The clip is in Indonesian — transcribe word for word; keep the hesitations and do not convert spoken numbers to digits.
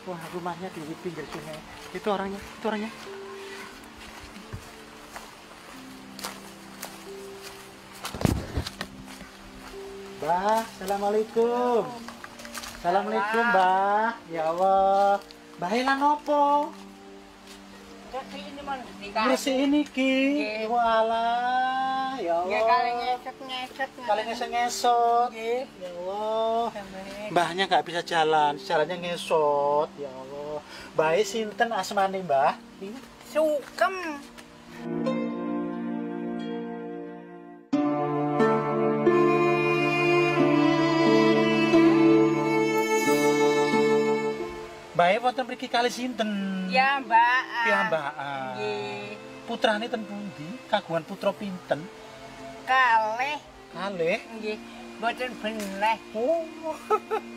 Wah, rumahnya di pinggir sungai. Itu orangnya, itu orangnya. Mbah, assalamualaikum. Assalamualaikum, Mbah. Ya Allah. Mbah ilang opo? Bersih ini ki. Walah, ya Allah. Ya kali ngesot-ngesot. Kali ngesot-ngesot. Ya Allah. Mbahnya nggak bisa jalan, jalannya ngesot. Ya Allah. Mbah sinten asmane, Mbah? Sukem. Mbah wonten mriki kali sinten? Ya, Mbak. Piyambakan. Nggih. Putrane ten pundi? Kagungan putra pinten? Kalih. Kalih. Nggih. Mboten beneh. Oh.